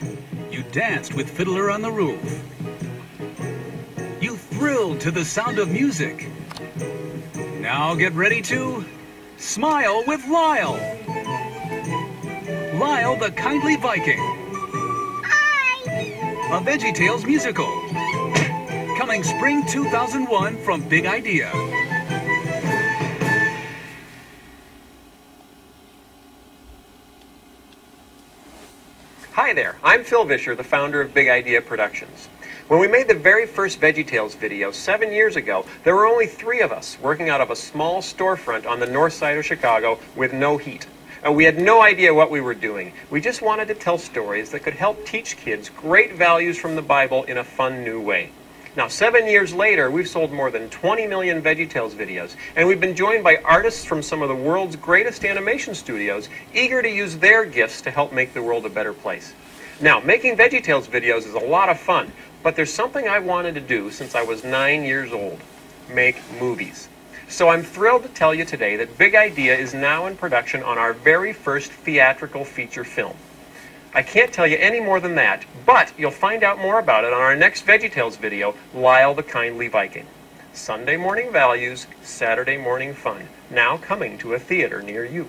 You danced with Fiddler on the Roof. You thrilled to the sound of music. Now get ready to smile with Lyle. Lyle the Kindly Viking. Hi! A VeggieTales musical. Coming spring 2001 from Big Idea. Hi there, I'm Phil Vischer, the founder of Big Idea Productions. When we made the very first VeggieTales video 7 years ago, there were only 3 of us working out of a small storefront on the north side of Chicago with no heat. We had no idea what we were doing. We just wanted to tell stories that could help teach kids great values from the Bible in a fun new way. Now, 7 years later, we've sold more than 20 million VeggieTales videos, and we've been joined by artists from some of the world's greatest animation studios, eager to use their gifts to help make the world a better place. Now, making VeggieTales videos is a lot of fun, but there's something I wanted to do since I was 9 years old: make movies. So I'm thrilled to tell you today that Big Idea is now in production on our very first theatrical feature film. I can't tell you any more than that, but you'll find out more about it on our next VeggieTales video, Lyle the Kindly Viking. Sunday morning values, Saturday morning fun. Now coming to a theater near you.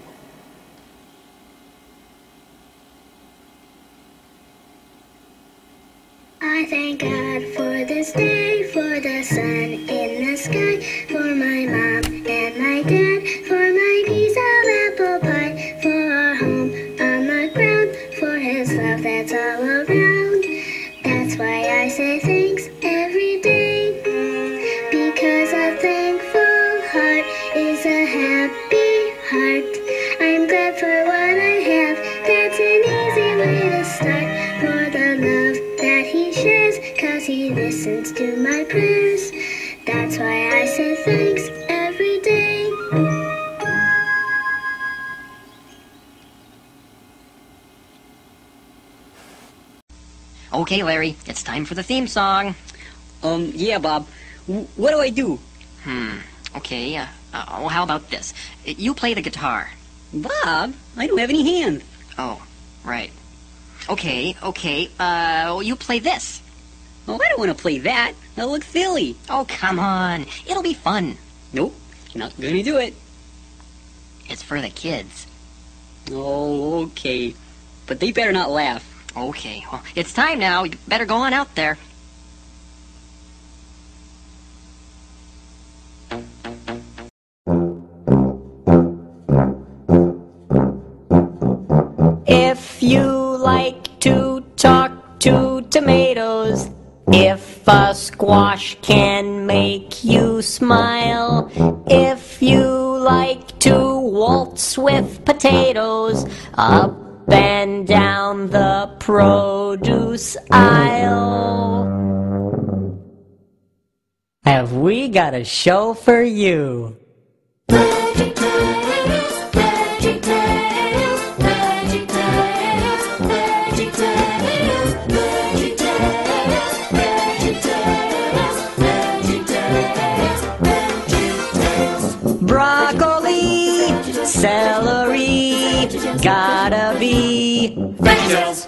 I thank God for this day, for the sun in the sky, for my mom and my dad, for my piece of apple pie, for our home on the ground, for his love that's all around. That's why I say thanks every day, because a thankful heart is a happy heart. I'm glad for what I have, that's an easy way to start, for the love that he shares, 'cause he listens to my prayers. That's why I say thanks every day. Okay, Larry, it's time for the theme song. Yeah, Bob. What do I do? Okay, well, how about this? You play the guitar. Bob, I don't have any hands. Oh, right. Okay, you play this. Oh, I don't want to play that. That looks silly. Oh, come on. It'll be fun. Nope, not gonna do it. It's for the kids. Oh, okay. But they better not laugh. Okay, well, it's time now. You better go on out there. If you like to talk to tomatoes, if a squash can make you smile, if you like to waltz with potatoes, up and down the produce aisle, have we got a show for you. VeggieTales, VeggieTales, VeggieTales, VeggieTales, VeggieTales, VeggieTales, VeggieTales, VeggieTales. Broccoli, celery, gotta be VeggieTales.